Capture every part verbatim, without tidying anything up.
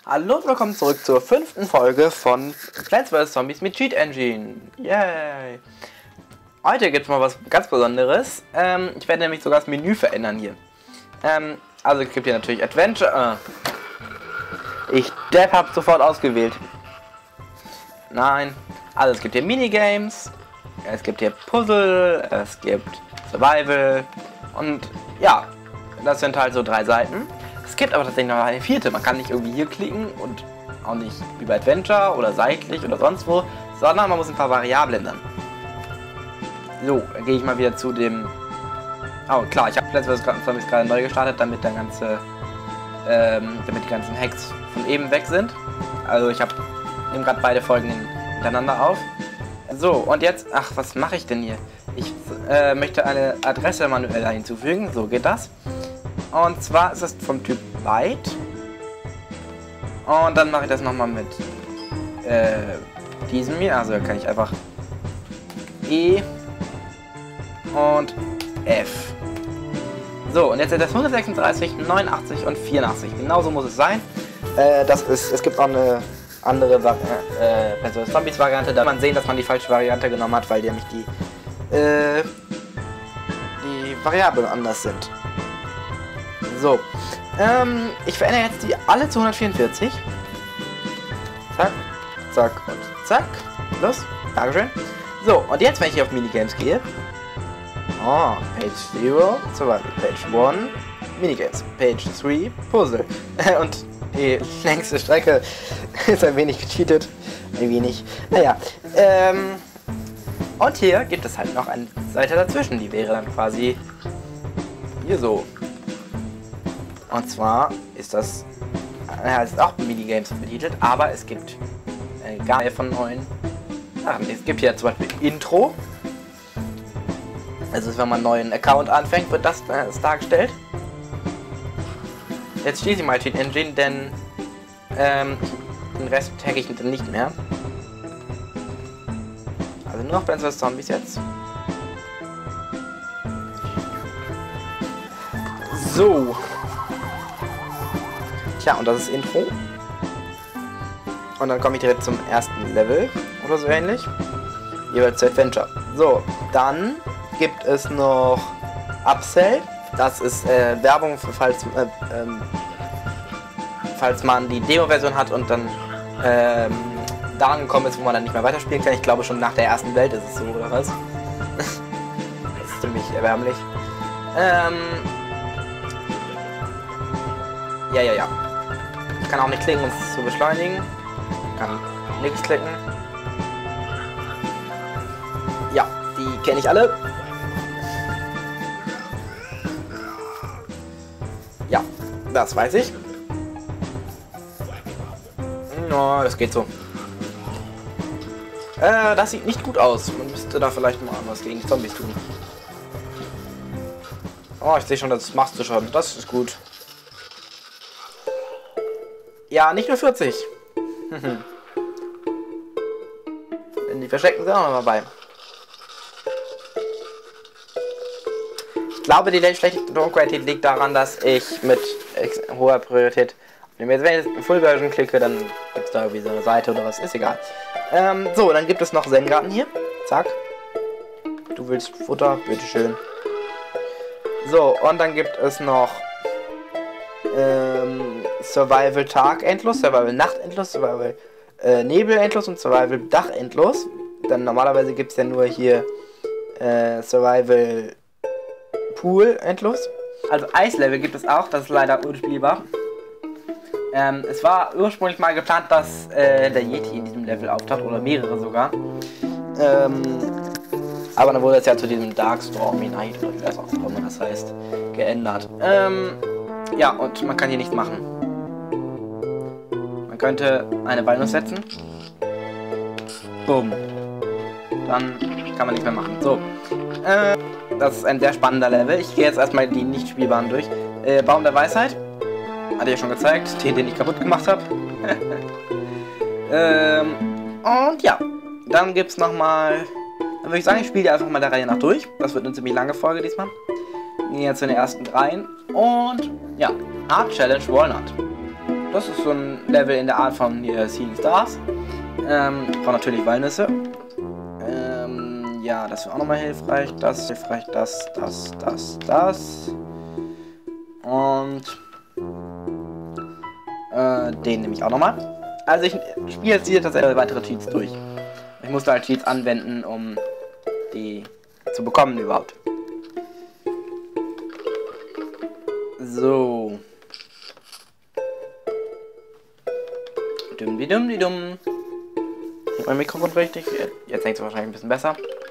Hallo und willkommen zurück zur fünften Folge von Plants versus. Zombies mit Cheat Engine. Yay! Heute gibt es mal was ganz Besonderes. Ähm, ich werde nämlich sogar das Menü verändern hier. Ähm, also es gibt hier natürlich Adventure. Äh, ich Depp habe sofort ausgewählt. Nein. Also es gibt hier Minigames. Es gibt hier Puzzle. Es gibt Survival. Und ja, das sind halt so drei Seiten. Es gibt aber tatsächlich noch eine vierte. Man kann nicht irgendwie hier klicken und auch nicht wie bei Adventure oder seitlich oder sonst wo, sondern man muss ein paar Variablen ändern. So, dann gehe ich mal wieder zu dem... Oh klar, ich habe Plants versus. Zombies gerade neu gestartet, damit der ganze, ähm, damit die ganzen Hacks von eben weg sind. Also ich habe nehme gerade beide Folgen hintereinander auf. So, und jetzt, ach, was mache ich denn hier? Ich äh, möchte eine Adresse manuell hinzufügen. So geht das. Und zwar ist es vom Typ Byte. Und dann mache ich das nochmal mit äh, diesem hier. Also kann ich einfach E und F. So, und jetzt sind das hundertsechsunddreißig, neunundachtzig und vierundachtzig. Genauso muss es sein. Äh, das ist, es gibt auch eine andere Vari äh, Plants versus. Zombies Variante. Da kann man sehen, dass man die falsche Variante genommen hat, weil nämlich die, äh, die Variablen anders sind. So, ähm, ich verändere jetzt die alle zu hundertvierundvierzig. Zack, zack und zack. Los, Dankeschön. So, und jetzt, wenn ich hier auf Minigames gehe. Oh, Page null, zum Beispiel Page eins, Minigames, Page drei, Puzzle. Und die längste Strecke ist ein wenig gecheatet. Ein wenig. Naja, ähm, und hier gibt es halt noch eine Seite dazwischen, die wäre dann quasi hier so. Und zwar ist das, ja, ist auch Minigames betitelt, aber es gibt eine gar nicht von neuen Sachen. Es gibt hier zum Beispiel Intro. Also wenn man einen neuen Account anfängt, wird das, äh, das dargestellt. Jetzt schließe ich mal Cheat Engine, denn ähm, den Rest tagge ich dann nicht mehr. Also nur noch Plants versus. Zombies jetzt. So. Tja, und das ist Intro. Und dann komme ich direkt zum ersten Level oder so ähnlich. Jeweils zu Adventure. So, dann gibt es noch Upsell. Das ist äh, Werbung, für, falls, äh, ähm, falls man die Demo-Version hat und dann ähm, da angekommen ist, wo man dann nicht mehr weiterspielen kann. Ich glaube, schon nach der ersten Welt ist es so, oder was? Das ist ziemlich erbärmlich. Ähm, ja, ja, ja. Ich kann auch nicht klicken, um es zu beschleunigen. Ich kann nichts klicken. Ja, die kenne ich alle. Ja, das weiß ich. No, das geht so. Äh, das sieht nicht gut aus. Man müsste da vielleicht mal was gegen die Zombies tun. Oh, ich sehe schon, das machst du schon. Das ist gut. Ja, nicht nur vierzig. Denn die Versteckten sind auch noch dabei. Ich glaube, die schlechte Tonqualität liegt daran, dass ich mit hoher Priorität... Wenn ich jetzt Full Version klicke, dann gibt es da irgendwie so eine Seite oder was. Ist egal. Ähm, so, dann gibt es noch Zen-Garten hier. Zack. Du willst Futter? Bitteschön. So, und dann gibt es noch... Ähm, Survival Tag endlos, Survival Nacht endlos, Survival äh, Nebel endlos und Survival Dach endlos. Dann normalerweise gibt es ja nur hier äh, Survival Pool endlos. Also Eislevel gibt es auch, das ist leider unspielbar. Ähm, es war ursprünglich mal geplant, dass äh, der Yeti in diesem Level auftaucht, oder mehrere sogar. Ähm, aber dann wurde es ja zu diesem Darkstormy Night, oder wie das auch immer das heißt, geändert. Ähm, ja, und man kann hier nichts machen. Man könnte eine Walnuss setzen. Bumm. Dann kann man nichts mehr machen. So. Äh, das ist ein sehr spannender Level. Ich gehe jetzt erstmal die nicht spielbaren durch. Äh, Baum der Weisheit. Hatte ich ja schon gezeigt. Den, den ich kaputt gemacht habe. ähm, und ja. Dann gibt es nochmal... Dann würde ich sagen, ich spiele die einfach mal der Reihe nach durch. Das wird eine ziemlich lange Folge diesmal. Wir gehen jetzt zu den ersten dreien. Und ja, Art Challenge Walnut. das ist so ein Level in der Art von hier Seeing Stars. Ähm, braucht natürlich Walnüsse. Ähm, ja, das wäre auch nochmal hilfreich. Das hilfreich, das, das, das, das. Und äh, den nehme ich auch nochmal. Also ich spiele jetzt hier tatsächlich weitere Cheats durch. Ich musste halt Cheats anwenden, um die zu bekommen überhaupt. So. Dumm die dumm die dumm. Mein Mikrofon richtig. Jetzt denkt es wahrscheinlich ein bisschen besser.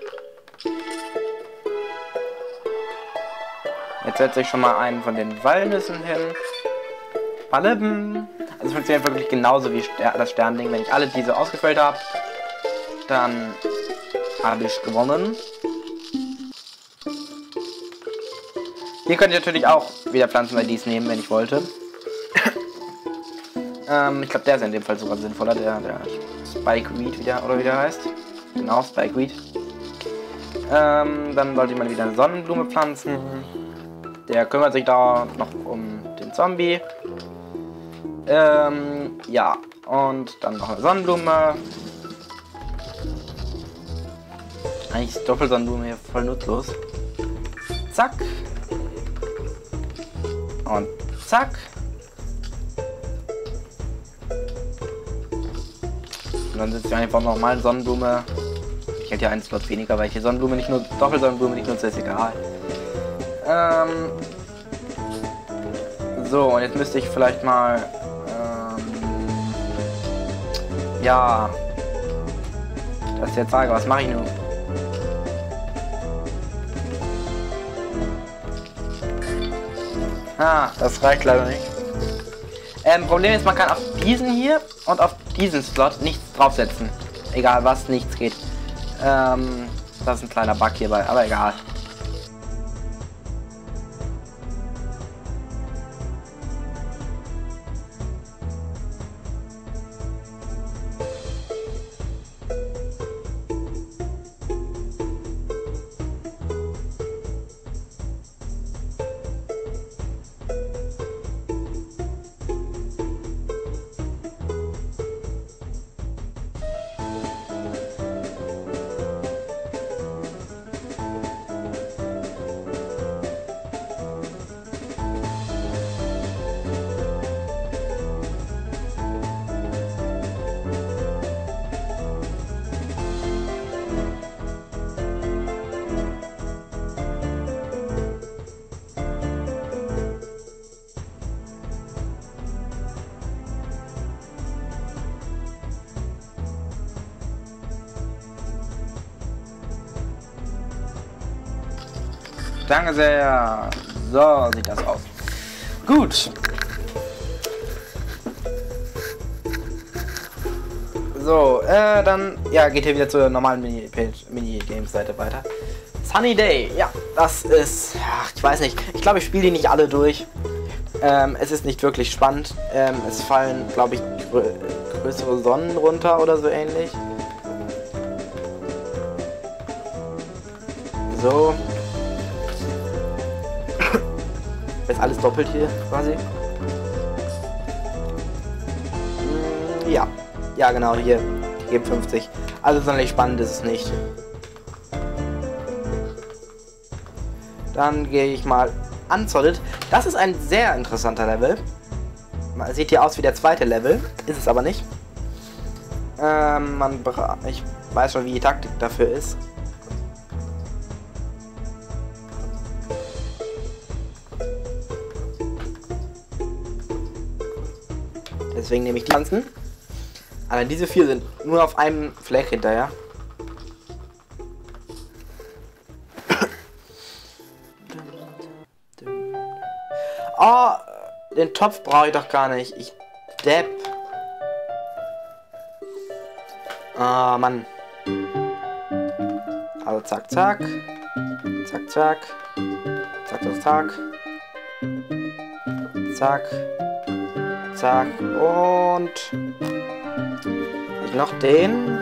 Jetzt setze ich schon mal einen von den Walnüssen hin. Balibim. Also es funktioniert wirklich genauso wie das Sternding. Wenn ich alle diese ausgefüllt habe, dann habe ich gewonnen. Hier könnt ihr natürlich auch wieder Pflanzen-I Ds nehmen, wenn ich wollte. ähm, ich glaube, der ist in dem Fall sogar sinnvoller. Der, der Spikeweed wieder, oder wie der heißt. Genau, Spikeweed. Ähm, dann sollte ich mal wieder eine Sonnenblume pflanzen. Der kümmert sich da noch um den Zombie. Ähm, ja. Und dann noch eine Sonnenblume. Eigentlich ist Doppelsonnenblume hier voll nutzlos. Zack. Und zack. Und dann sitze ich einfach nochmal eine Sonnenblume. Ich hätte ja einen Slot weniger, weil ich die Sonnenblume nicht nur Doppelsonnenblume nicht nutze, ist egal. Ähm. So, und jetzt müsste ich vielleicht mal. Ähm, ja. Das ist jetzt Frage, was mache ich nun? Ah, das reicht leider nicht. Ähm, Problem ist, man kann auf diesen hier und auf diesen Slot nichts draufsetzen. Egal was, nichts geht. Ähm, das ist ein kleiner Bug hierbei, aber egal. Danke sehr. So sieht das aus. Gut. So, äh, dann, ja, geht hier wieder zur normalen Mini-Games-Seite weiter. Sunny Day, ja, das ist, ach, ich weiß nicht, ich glaube, ich spiele die nicht alle durch. Ähm, es ist nicht wirklich spannend. Ähm, es fallen, glaube ich, grö größere Sonnen runter oder so ähnlich. So. Ist alles doppelt hier quasi. Ja. Ja, genau, hier. Ich gebe fünfzig. Also sonderlich spannend ist es nicht. Dann gehe ich mal Unsolid. Das ist ein sehr interessanter Level. Sieht hier aus wie der zweite Level. Ist es aber nicht. Ähm, man ich weiß schon, wie die Taktik dafür ist. Deswegen nehme ich die ganzen. Aber diese vier sind nur auf einem Fleck hinterher. Oh, den Topf brauche ich doch gar nicht. Ich depp. Ah, Mann. Also zack, zack. Zack, zack. Zack, zack, zack. Zack. Zack. Und ich noch den.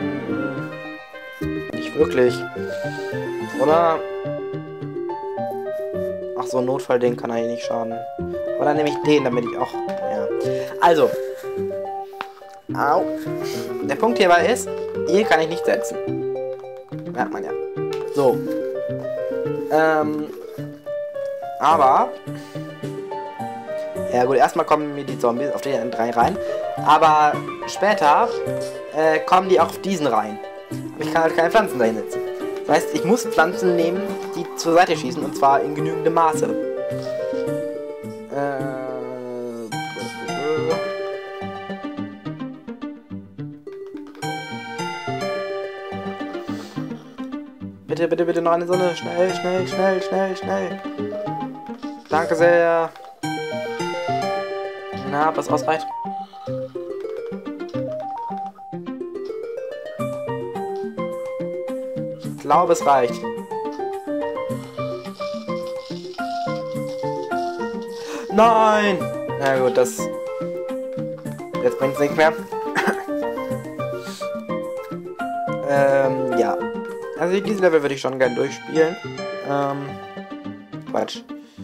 Nicht wirklich. Oder? Ach so, Notfallding kann eigentlich nicht schaden. Aber dann nehme ich den, damit ich auch. Ja. Also. Au. Der Punkt hierbei ist, hier kann ich nicht setzen. Merkt man ja. So. Ähm. Aber. Ja gut, erstmal kommen mir die Zombies auf den drei rein. Aber später äh, kommen die auch auf diesen rein. Aber ich kann halt keine Pflanzen dahin setzen. Das heißt, ich muss Pflanzen nehmen, die zur Seite schießen. Und zwar in genügendem Maße. Äh. Bitte, bitte, bitte noch eine Sonne. Schnell, schnell, schnell, schnell, schnell. Danke sehr. Na, was ausreicht. Ich glaube, es reicht. Nein! Na gut, das... Jetzt bringt es nichts mehr. ähm, ja. Also dieses Level würde ich schon gerne durchspielen. Ähm, Quatsch.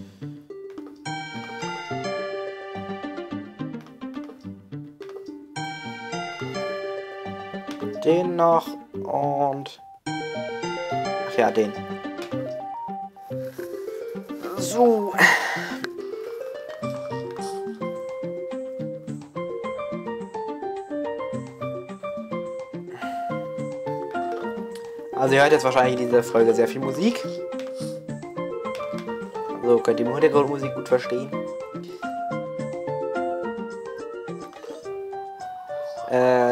Den noch und... Ach ja, den. So. Also ihr hört jetzt wahrscheinlich in dieser Folge sehr viel Musik. So könnt ihr die Hintergrundmusik gut verstehen. Äh,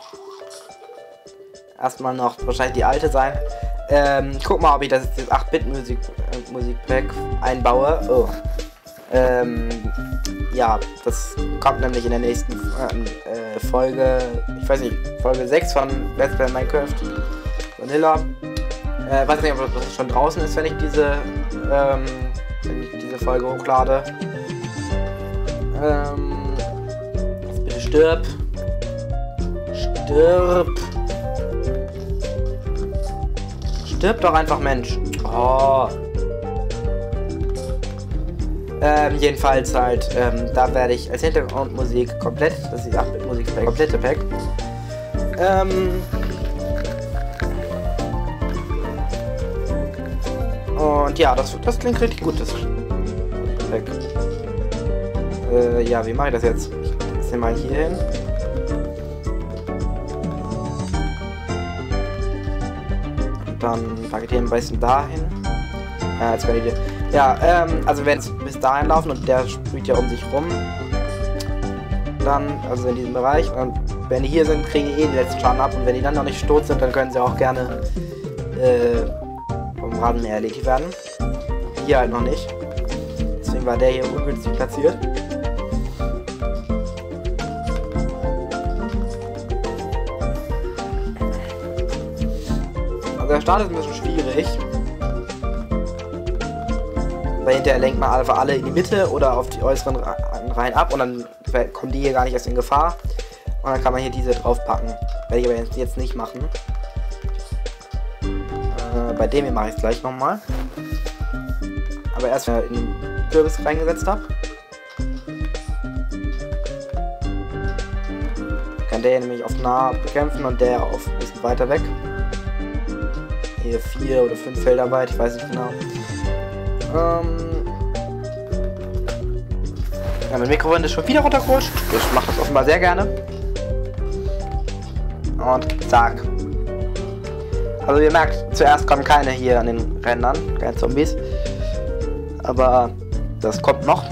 erstmal noch wahrscheinlich die alte sein. Ähm, ich guck mal, ob ich das jetzt acht Bit Musik äh, Musikpack einbaue. Oh. Ähm, ja, das kommt nämlich in der nächsten äh, Folge, ich weiß nicht, Folge sechs von Let's Play Minecraft Vanilla. Äh, weiß nicht, ob das schon draußen ist, wenn ich diese, ähm, wenn ich diese Folge hochlade. Ähm, jetzt bitte stirb. Stirb. Stirb doch einfach, Mensch. Oh. Ähm, jedenfalls halt, ähm, da werde ich als Hintergrundmusik komplett, das ist die acht Bit Musikpack, komplette Pack. Ähm, Und ja, das, das klingt richtig gut, das Pack. Äh, ja, wie mache ich das jetzt? Ich setze den mal hier hin. Und dann packe ich den am besten dahin. Ja, jetzt werde ich den. Ja, ähm, also wenn es bis dahin laufen und der sprüht ja um sich rum. Dann, also in diesem Bereich. Und wenn die hier sind, kriegen die eh den letzten Schaden ab. Und wenn die dann noch nicht tot sind, dann können sie auch gerne äh, vom Rasenmäher erledigt werden. Hier halt noch nicht. Deswegen war der hier ungünstig platziert. Also der Start ist ein bisschen schwierig. Weil hinterher lenkt man einfach alle in die Mitte oder auf die äußeren Reihen ab und dann kommen die hier gar nicht erst in Gefahr. Und dann kann man hier diese draufpacken. Werde ich aber jetzt, jetzt nicht machen. Äh, bei dem hier mache ich es gleich nochmal. Aber erst wenn ich in den Kürbis reingesetzt habe. Kann der hier nämlich auf nah bekämpfen und der auf ein bisschen weiter weg. Hier vier oder fünf Felder weit, ich weiß nicht genau. Ähm ja, mein Mikrofon ist schon wieder runtergerutscht. Ich mache das offenbar sehr gerne. Und zack. Also ihr merkt, zuerst kommen keine hier an den Rändern, keine Zombies. Aber das kommt noch.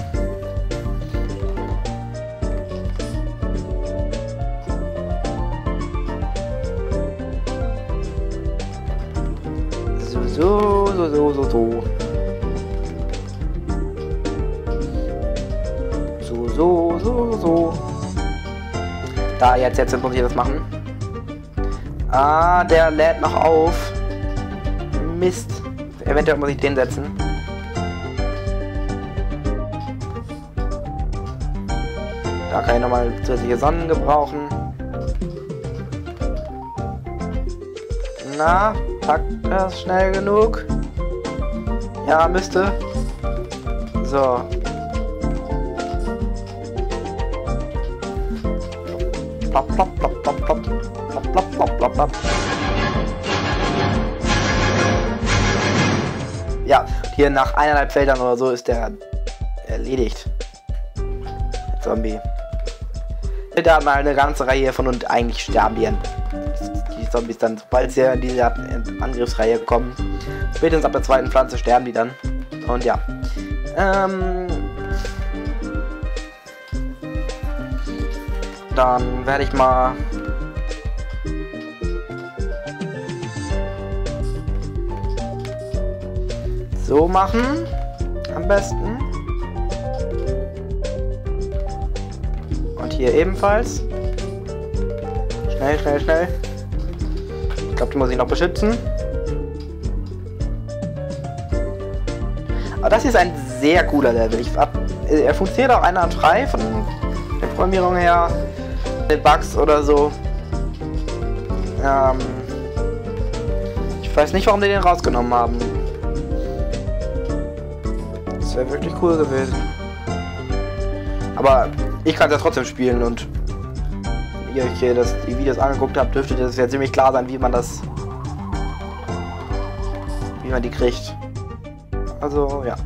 So, so, so, so, so, so. So, so, so, so. Da, jetzt, jetzt muss ich das machen. Ah, der lädt noch auf. Mist. Eventuell muss ich den setzen. Da kann ich nochmal zusätzliche Sonnen gebrauchen. Na, packt das schnell genug? Ja, müsste. So. Plopp, plopp, plopp, plopp, plopp, plopp, plopp, plopp, plopp, plopp. Ja, hier nach eineinhalb Feldern oder so ist der erledigt. Der Zombie. Da hat man eine ganze Reihe von und eigentlich sterben die, die Zombies dann, sobald sie in diese Angriffsreihe kommen. Spätestens ab der zweiten Pflanze sterben die dann. Und ja. Ähm, dann werde ich mal so machen. Am besten. Und hier ebenfalls. Schnell, schnell, schnell. Ich glaube, die muss ich noch beschützen. Aber das hier ist ein sehr cooler Level. Ich hab, er funktioniert auch einer drei von der Programmierung her. Bugs oder so. Ähm, ich weiß nicht, warum die den rausgenommen haben. Das wäre wirklich cool gewesen. Aber ich kann es ja trotzdem spielen und wenn ihr euch hier das, die Videos angeguckt habt, dürfte das ja ziemlich klar sein, wie man das, wie man die kriegt. Also, ja.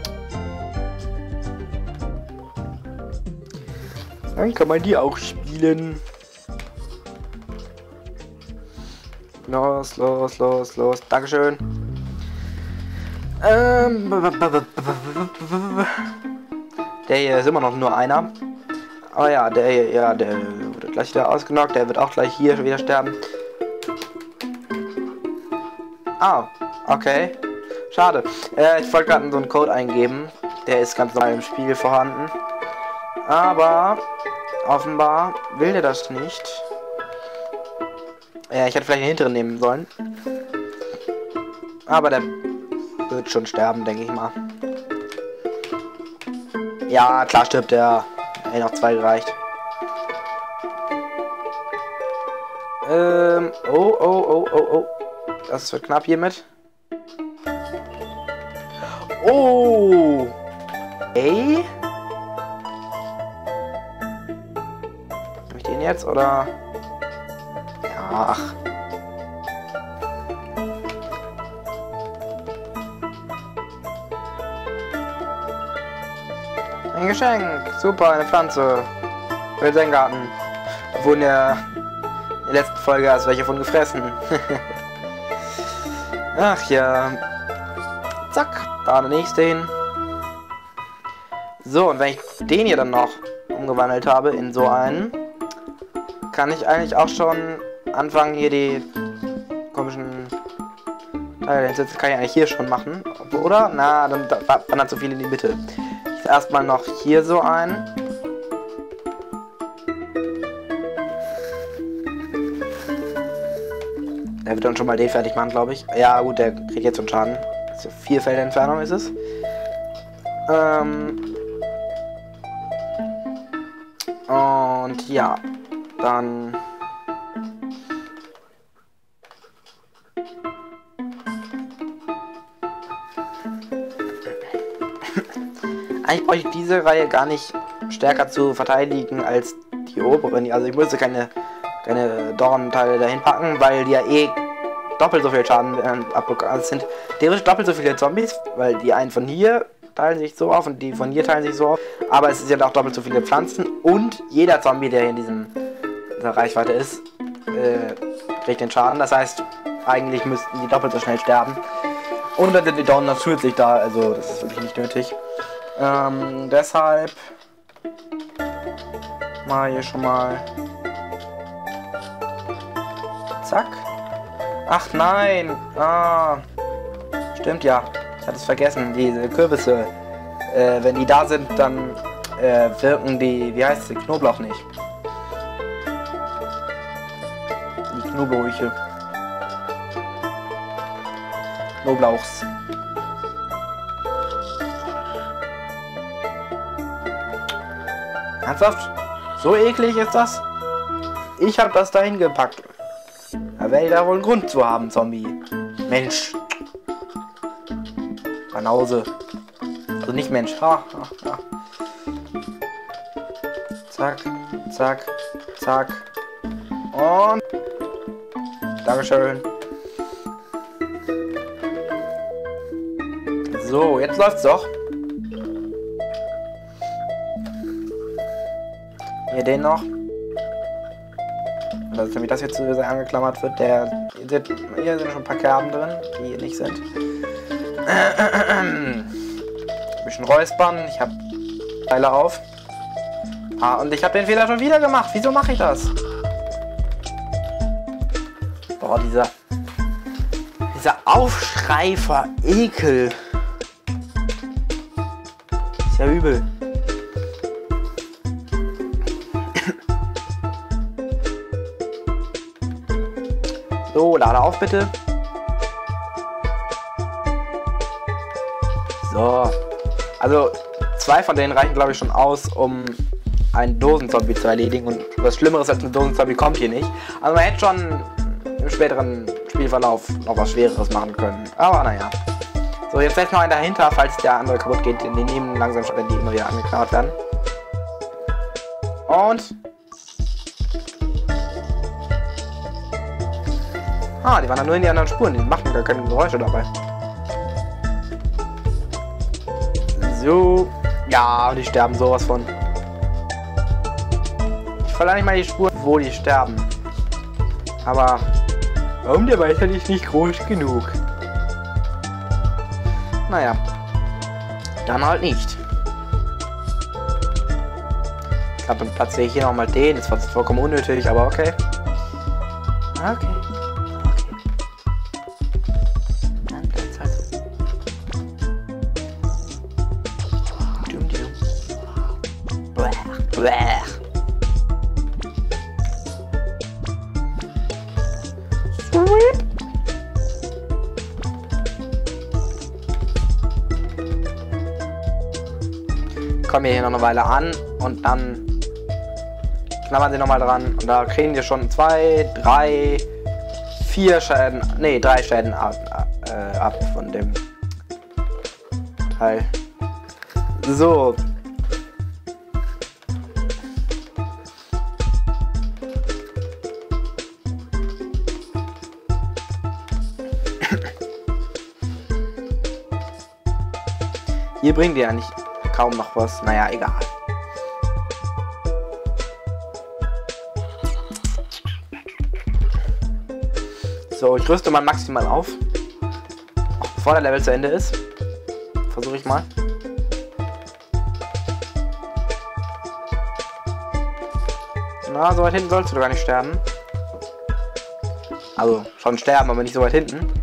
Dann kann man die auch spielen. Los, los, los, los. Dankeschön. Ähm, der hier ist immer noch nur einer. Aber ja, der hier, ja, der wird gleich wieder ausgenockt. Der wird auch gleich hier schon wieder sterben. Ah, okay. Schade. Äh, ich wollte gerade so einen Code eingeben. Der ist ganz normal im Spiel vorhanden. Aber offenbar will der das nicht. Ja, ich hätte vielleicht den hinteren nehmen sollen. Aber der wird schon sterben, denke ich mal. Ja, klar stirbt der. Ey, noch zwei gereicht. Ähm, oh, oh, oh, oh, oh. Das wird knapp hiermit. Oh! Ey? Nehme ich den jetzt, oder? Ja, ach. Ein Geschenk. Super, eine Pflanze. Für seinen Garten. Da wurden ja in der letzten Folge erst welche von gefressen. Ach ja. Zack, da der nächste hin. So, und wenn ich den hier dann noch umgewandelt habe in so einen, kann ich eigentlich auch schon anfangen, hier die komischen Teile hinzusetzen. Kann ich eigentlich hier schon machen, oder? Na, dann wandert so viel in die Mitte. Ich erstmal noch hier so ein. Der wird dann schon mal den fertig machen, glaube ich. Ja, gut, der kriegt jetzt schon Schaden. Also vier Felder Entfernung ist es. Ähm. Und ja, dann. Eigentlich brauche ich diese Reihe gar nicht stärker zu verteidigen als die oberen. Also ich musste keine, keine Dornenteile dahin packen, weil die ja eh doppelt so viel Schaden äh, abbekommen. Also es sind theoretisch doppelt so viele Zombies, weil die einen von hier teilen sich so auf und die von hier teilen sich so auf. Aber es sind ja auch doppelt so viele Pflanzen und jeder Zombie, der in diesem, dieser Reichweite ist, äh, kriegt den Schaden. Das heißt, eigentlich müssten die doppelt so schnell sterben. Und dann sind die Dornen zusätzlich da, also das ist wirklich nicht nötig. Ähm, deshalb mal hier schon mal zack. Ach nein, ah, stimmt ja, ich hatte es vergessen, diese Kürbisse, äh, wenn die da sind, dann äh, wirken die, wie heißt sie, Knoblauch nicht. Die Knoblauche. Knoblauchs. Ernsthaft? So eklig ist das? Ich habe das dahin gepackt. Da werde ich da wohl einen Grund zu haben, Zombie. Mensch. Banause. Also nicht Mensch. Ha, ha, ha. Zack, zack, zack. Und... Dankeschön. So, jetzt läuft's doch. Hier den noch. Also damit das jetzt so sehr angeklammert wird, der... Hier sind schon ein paar Kerben drin, die hier nicht sind. Ein bisschen räuspern. Ich habe Teile auf. Ah, und ich habe den Fehler schon wieder gemacht. Wieso mache ich das? Boah, dieser... Dieser Aufschreifer Ekel. Ist ja übel. So, lade auf bitte. So. Also, zwei von denen reichen, glaube ich, schon aus, um einen Dosenzombie zu erledigen. Und was Schlimmeres als ein Dosenzombie kommt hier nicht. Also man hätte schon im späteren Spielverlauf noch was Schwereres machen können. Aber naja. So, jetzt setzt noch einen dahinter, falls der andere kaputt geht. Die nehmen langsam schon, wenn die immer wieder angeknabbert werden. Und... Ah, die waren dann nur in die anderen Spuren. Die machen gar keine Geräusche dabei. So. Ja, und die sterben sowas von. Ich verlange nicht mal die Spuren, wo die sterben. Aber warum der Weißer ist nicht groß genug? Naja. Dann halt nicht. Ich glaube, dann platziere ich hier nochmal den. Das war vollkommen unnötig, aber okay. Okay. Kommen wir hier noch eine Weile an und dann knabbern sie nochmal dran und da kriegen wir schon zwei, drei, vier Schäden, nee, drei Schäden ab, äh, ab von dem Teil. So. Hier bringt ihr ja nicht kaum noch was. Naja, egal. So, ich rüste mal maximal auf. Auch bevor der Level zu Ende ist. Versuche ich mal. Na, so weit hinten sollst du gar nicht sterben. Also, schon sterben, aber nicht so weit hinten.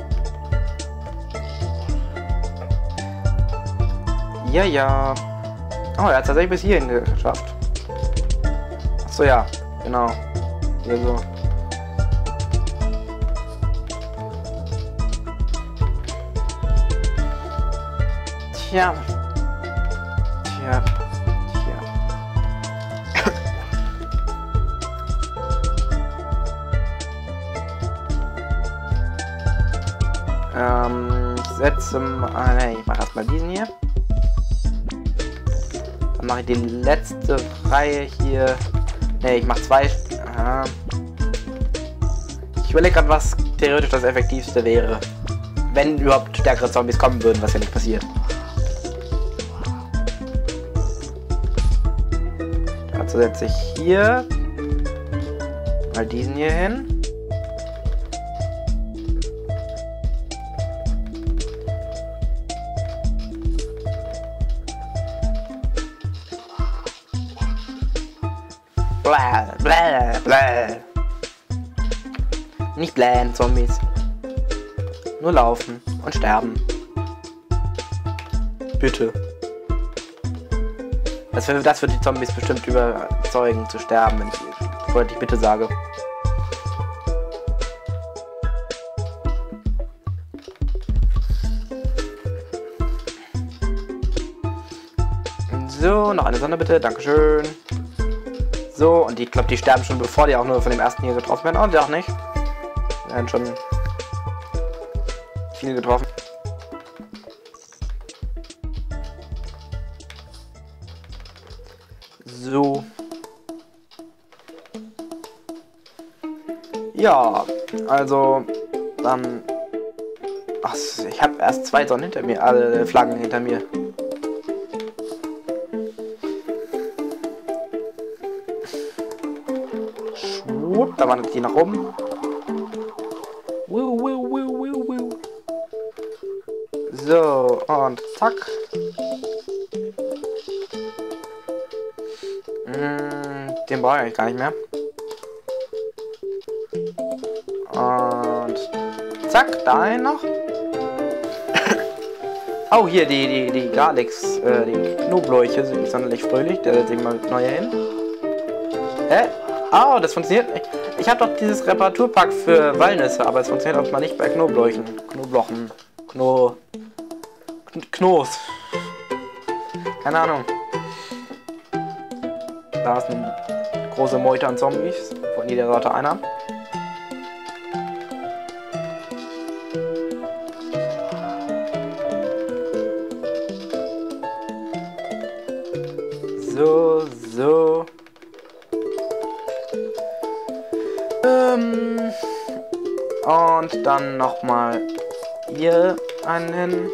Ja, ja. Oh, er hat tatsächlich bis hierhin geschafft. Achso, ja. Genau. Hier so. Tja. Tja. Tja. ähm, ich setze mal... Ne, ich mache erstmal diesen hier. Dann mache ich die letzte Reihe hier. Ne, ich mache zwei. Aha. Ich überlege gerade, was theoretisch das effektivste wäre. Wenn überhaupt stärkere Zombies kommen würden, was ja nicht passiert. Dazu setze ich hier mal diesen hier hin. Bläh, bläh, bläh. Nicht blähen, Zombies. Nur laufen und sterben. Bitte. Das wird, das wird die Zombies bestimmt überzeugen zu sterben, wenn ich freundlich bitte sage. So, noch eine Sonne bitte, dankeschön. So, und ich glaube, die sterben schon, bevor die auch nur von dem ersten hier getroffen werden. Und auch nicht. Wir werden schon viele getroffen. So. Ja, also dann. Ach, ich habe erst zwei Sonnen hinter mir, alle Flaggen hinter mir. Schwupp, da wandert die nach oben. Wiu, wiu, wiu, wiu, wiu. So, und zack. Hm, den brauche ich gar nicht mehr. Und zack, dahin noch. Oh, hier die, die, die Garlix, äh, die Knobläuche sind nicht sonderlich fröhlich. Der setzt sich mal neu hin. Hä? Oh, das funktioniert nicht. Ich habe doch dieses Reparaturpack für Walnüsse, aber es funktioniert auch mal nicht bei Knobläuchen. Knoblochen. Kno... Knos. Keine Ahnung. Da ist eine große Meute an Zombies. Von jeder Sorte einer. So, so. Ähm. Und dann nochmal hier einen hin.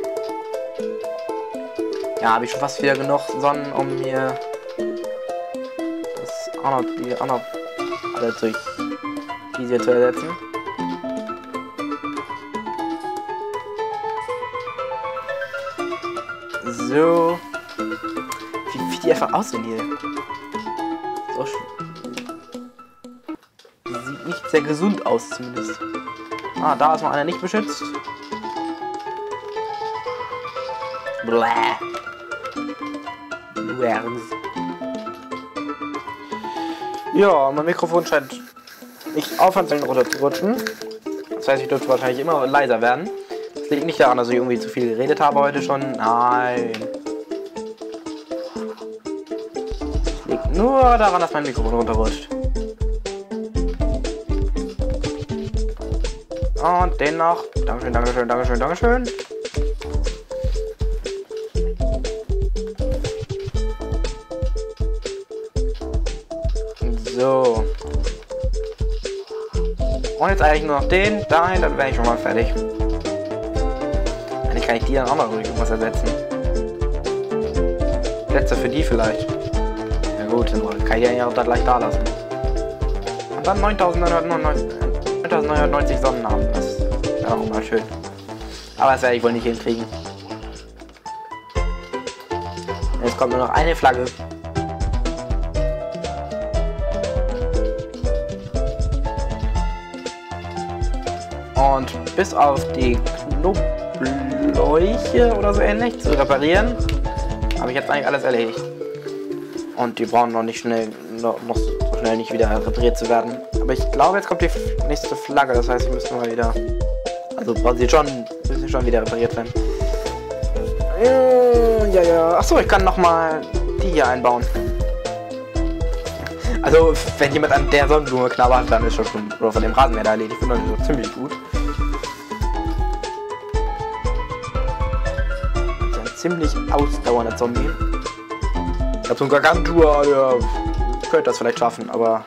Ja, habe ich schon fast wieder genug Sonnen, um hier das auch noch, die auch noch alle durch diese zu ersetzen. So. Wie, wie die einfach aussehen hier. So sieht nicht sehr gesund aus zumindest. Ah, da ist noch einer nicht beschützt. Bläh. Ja, mein Mikrofon scheint nicht aufhören runter zu rutschen. Das heißt, ich dürfte wahrscheinlich immer leiser werden. Das liegt nicht daran, dass ich irgendwie zu viel geredet habe heute schon. Nein. Es liegt nur daran, dass mein Mikrofon runterrutscht. Und den noch. Dankeschön, Dankeschön, Dankeschön, Dankeschön. So. Und jetzt eigentlich nur noch den, dahin, dann wäre ich schon mal fertig. Eigentlich kann ich die dann auch noch irgendwas ersetzen. Sätze für die vielleicht. Ja gut, dann kann ich die ja auch da gleich da lassen. Und dann neuntausendneunhundertneunzig Sonnen haben. Das wäre auch mal schön. Aber das werde ich wohl nicht hinkriegen. Jetzt kommt nur noch eine Flagge. Und bis auf die Knobläuche oder so ähnlich zu reparieren, habe ich jetzt eigentlich alles erledigt. Und die brauchen noch nicht schnell, noch, noch so schnell nicht wieder repariert zu werden. Aber ich glaube, jetzt kommt die nächste Flagge, das heißt, sie müssen mal wieder, also brauchen sie schon, müssen schon wieder repariert werden. Ja, ja. Achso, ich kann noch mal die hier einbauen. Also, wenn jemand an der Sonnenblume knabbert, dann ist schon, oder von dem Rasenmäher da erledigt, finde ich ziemlich gut. Ziemlich ausdauernder Zombie. Ich habe so einen Gargantua, der könnte das vielleicht schaffen, aber...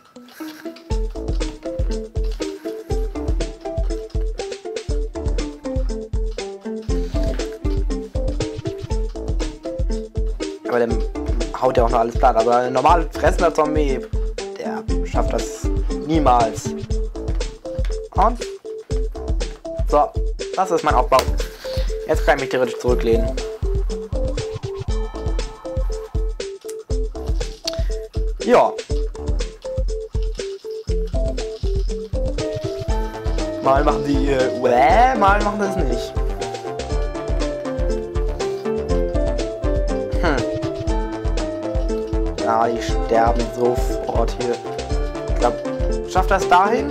Aber der haut ja auch noch alles platt. Aber ein normal fressender Zombie, der schafft das niemals. Und... So, das ist mein Aufbau. Jetzt kann ich mich theoretisch zurücklehnen. Ja. Mal machen die äh, Uäh, mal machen das nicht. Hm. Ah, die sterben sofort hier. Ich glaube, schafft das dahin?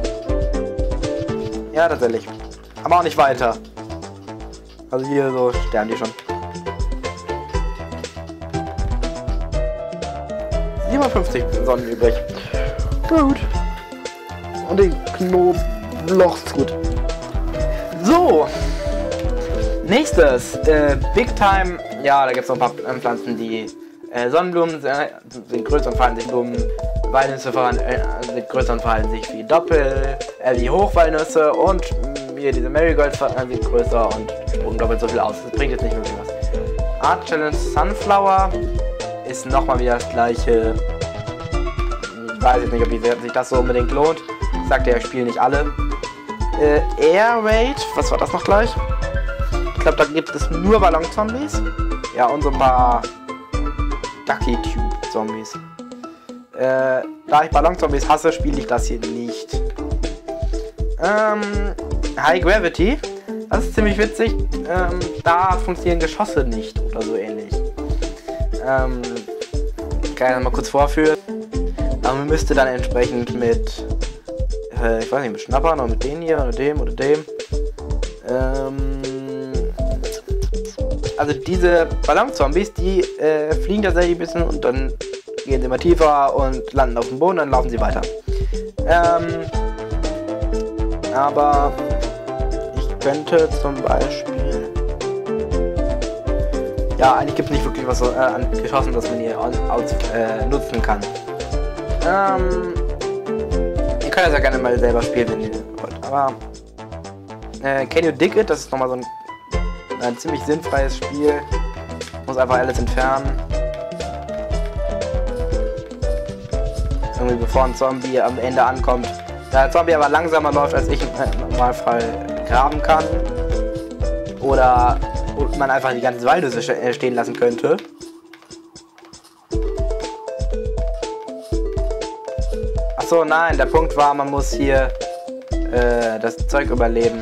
Ja, tatsächlich. Aber auch nicht weiter. Also hier so sterben die schon. siebenundfünfzig Sonnen übrig. Gut. Und den Knoblauch ist gut. So. Nächstes. Äh, Big Time. Ja, da gibt es noch ein paar Pflanzen, die äh, Sonnenblumen sind größer und fallen sich Blumen Walnüsse verhalten, äh, mit größeren verhalten sich wie Doppel, äh, wie Hochwalnüsse und mh, hier diese Marigolds verhalten sich größer und spucken doppelt so viel aus. Das bringt jetzt nicht wirklich was. Art Challenge Sunflower ist nochmal wieder das gleiche. Ich weiß jetzt nicht, ob sich das so unbedingt lohnt. Ich sagte ja, ich spiele nicht alle. Äh, Air Raid, was war das noch gleich? Ich glaube, da gibt es nur Ballon-Zombies. Ja, und so ein paar Ducky Tube Zombies. Äh, da ich Ballon-Zombies hasse, spiele ich das hier nicht. Ähm, High Gravity. Das ist ziemlich witzig. Ähm, da funktionieren Geschosse nicht oder so ähnlich. Ähm, kann ich das mal kurz vorführen. Aber man müsste dann entsprechend mit, äh, ich weiß nicht, mit Schnappern oder mit denen hier oder dem oder dem. Ähm, also diese Ballon-Zombies, die äh, fliegen tatsächlich ein bisschen und dann gehen sie immer tiefer und landen auf dem Boden, dann laufen sie weiter. Ähm, aber ich könnte zum Beispiel... Ja, eigentlich gibt es nicht wirklich was äh, an Geschossen, das man hier aus, aus, äh, nutzen kann. Ähm, ihr könnt das ja gerne mal selber spielen, wenn ihr wollt. Aber äh, Can You Dig It? Das ist nochmal so ein, ein ziemlich sinnfreies Spiel. Muss einfach alles entfernen. Irgendwie bevor ein Zombie am Ende ankommt. Da der Zombie aber langsamer läuft, als ich im Normalfall graben kann. Oder man einfach die ganzen Walnüsse stehen lassen könnte. Achso, nein, der Punkt war, man muss hier äh, das Zeug überleben.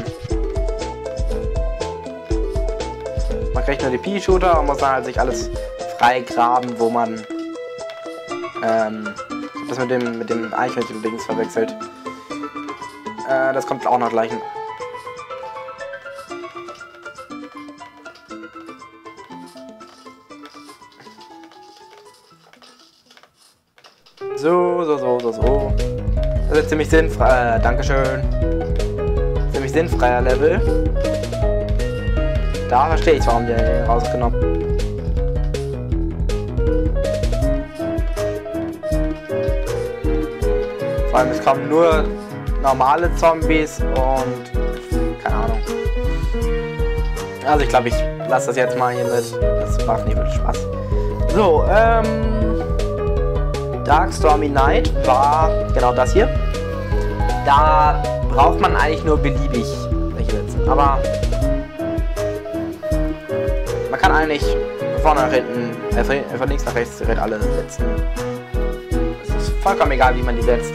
Man kriegt nur die Pea-Shooter und muss dann halt sich alles frei graben, wo man ähm, das mit dem mit dem Eichhörnchen-Dings verwechselt. Äh, das kommt auch noch gleich. So, so, so, so, so. Das ist ziemlich sinnfrei. Äh, Dankeschön. Ziemlich sinnfreier Level. Da verstehe ich, warum die den rausgenommen. Vor allem, es kommen nur normale Zombies und keine Ahnung. Also ich glaube, ich lasse das jetzt mal hier mit. Das macht nicht wirklich Spaß. So, ähm... Dark Stormy Night war genau das hier. Da braucht man eigentlich nur beliebig welche setzen. Aber man kann eigentlich von vorne nach hinten, äh, von, von links nach rechts direkt alle setzen. Es ist vollkommen egal, wie man die setzt.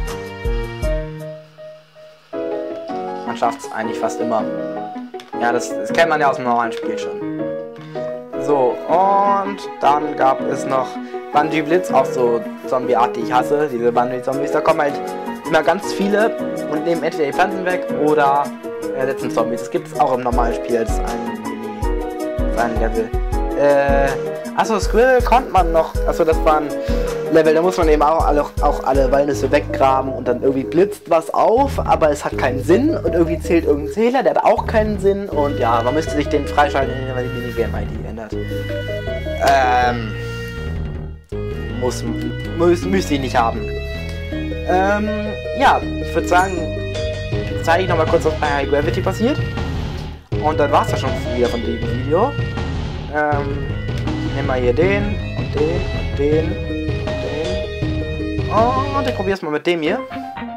Man schafft es eigentlich fast immer. Ja, das, das kennt man ja aus dem normalen Spiel schon. So, und dann gab es noch Bungee Blitz, auch so Zombie-Art, die ich hasse, diese Bungee-Zombies. Da kommen halt immer ganz viele und nehmen entweder die Pflanzen weg oder äh, setzen Zombies. Das gibt es auch im normalen Spiel als ein Mini, ein Level. Äh, achso, Squirrel konnte man noch, achso, das war ein Level, da muss man eben auch alle, auch alle Walnüsse weggraben und dann irgendwie blitzt was auf, aber es hat keinen Sinn und irgendwie zählt irgendein Zähler, der hat auch keinen Sinn und ja, man müsste sich den freischalten, wenn die Minigame-I D ändert. Ähm... Muss, muss, müsste ich nicht haben. Ähm, ja, ich würde sagen, zeige ich nochmal kurz, was bei High Gravity passiert. Und dann war es ja schon wieder von dem Video. Ähm, nehmen wir hier den und den und den und den. Und ich probiere es mal mit dem hier.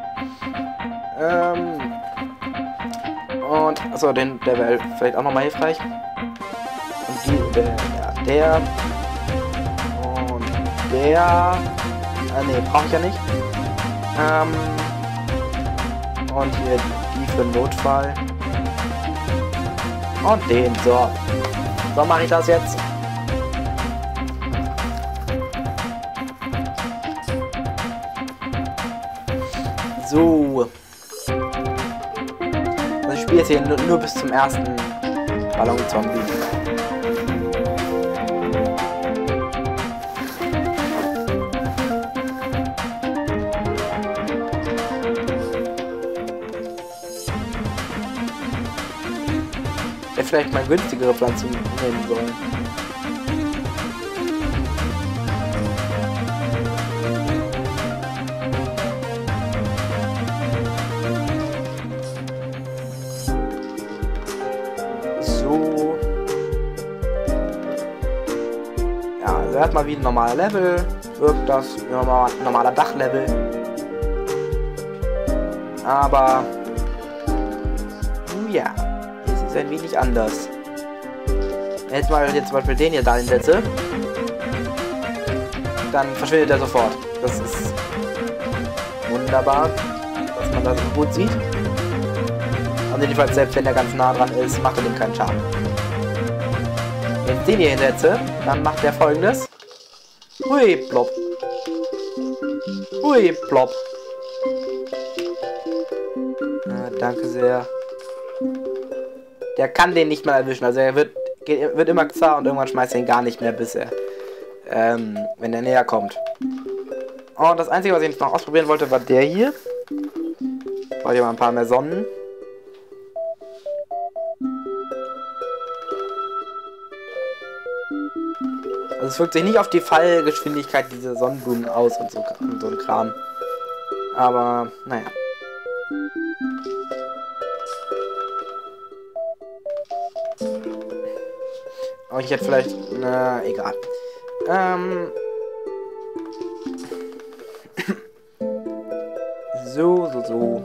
Ähm, und, achso, den, der wäre vielleicht auch nochmal hilfreich. Und die, der, ja, der. Der, äh, nee, brauche ich ja nicht. Ähm, und hier die für den Notfall. Und den, so. So mache ich das jetzt. So. Also ich spiele jetzt hier nur, nur bis zum ersten Ballon-Zombie. Vielleicht mal günstigere Pflanzen nehmen sollen. erstmal wie ein normaler Level. Wirkt das wie ein normaler Dachlevel. Aber ja, es ist ein wenig anders. Jetzt mal jetzt zum Beispiel den hier da hinsetze, dann verschwindet er sofort. Das ist wunderbar, dass man das so gut sieht. Und jedenfalls, selbst wenn der ganz nah dran ist, macht er dem keinen Schaden. Wenn ich den hier hinsetze, dann macht er Folgendes. Hui, plopp. Hui, plopp. Ja, danke sehr. Der kann den nicht mal erwischen, also er wird, geht, wird immer zart und irgendwann schmeißt er ihn gar nicht mehr, bis er, ähm, wenn er näher kommt. Und das Einzige, was ich jetzt noch ausprobieren wollte, war der hier. Brauche ich mal ein paar mehr Sonnen. Also es wirkt sich nicht auf die Fallgeschwindigkeit dieser Sonnenblumen aus und so, und so ein Kram. Aber, naja. Aber ich hätte vielleicht... Na, egal. Ähm... so, so, so.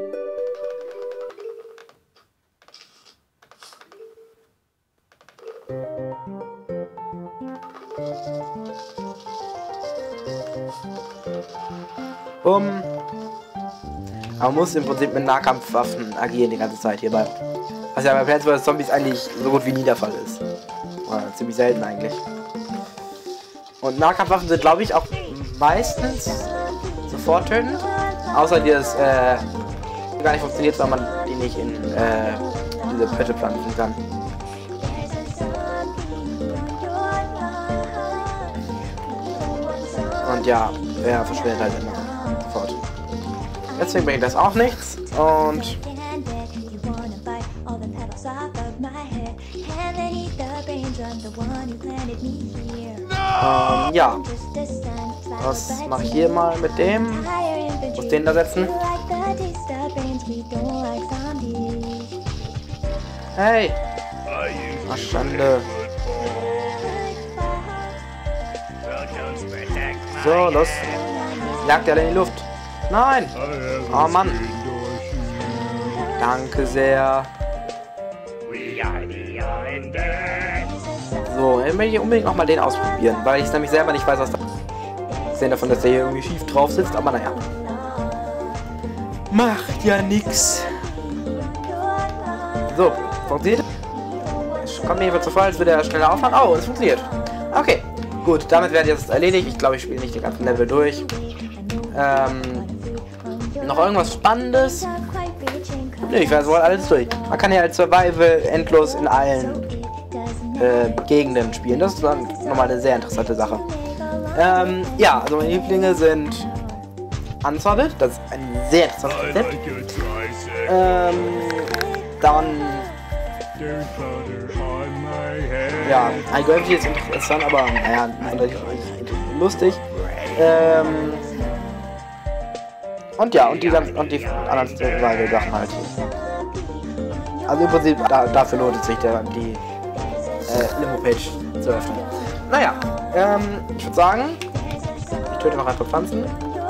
Um. Aber man muss im Prinzip mit Nahkampfwaffen agieren die ganze Zeit hierbei. Was ja bei Plants versus. Zombies eigentlich so gut wie nie der Fall ist. Oder ziemlich selten eigentlich. Und Nahkampfwaffen sind, glaube ich, auch meistens sofort tötend. Außer die das äh, gar nicht funktioniert, weil man die nicht in äh, diese Pötte pflanzen kann. Und ja, er verschwindet halt immer sofort. Deswegen bringt das auch nichts. Und ähm, ja. Was mache ich hier mal mit dem? Muss den da setzen. Hey! Ach, Schande. So, los. Jagt er in die Luft. Nein! Oh Mann. Danke sehr. So, dann will ich unbedingt noch mal den ausprobieren, weil ich nämlich selber nicht weiß, was da ist. Sehen davon, dass der hier irgendwie schief drauf sitzt, aber naja. Macht ja nix. So, funktioniert. Es kommt mir jedenfalls so vor, als würde er schneller aufhören. Oh, es funktioniert. Okay, gut, damit werde ich jetzt erledigt. Ich glaube, ich spiele nicht den ganzen Level durch. Ähm, noch irgendwas Spannendes? Nö, ich werde wohl alles durch. Man kann ja als Survival endlos in allen äh, Gegenden spielen. Das ist dann nochmal eine sehr interessante Sache. Ähm, ja, also meine Lieblinge sind Uncharted. Das ist ein sehr interessantes Konzept. Ähm, dann... Ja, iGravity ist interessant, aber naja, lustig. Ähm... Und ja, und die, ganzen, und die anderen Survival-Sachen halt. Also im Prinzip, da, dafür lohnt es sich, der, die äh, Limo-Page zu öffnen. Naja, ähm, ich würde sagen, ich töte noch ein paar Pflanzen.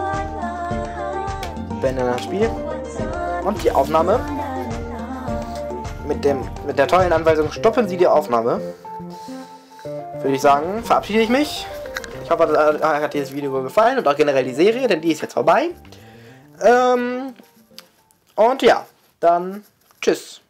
Beende das Spiel. Und die Aufnahme. Mit, dem, mit der tollen Anweisung, stoppen Sie die Aufnahme. Würde ich sagen, verabschiede ich mich. Ich hoffe, euch hat dieses Video gefallen und auch generell die Serie, denn die ist jetzt vorbei. Ähm, und ja, dann tschüss.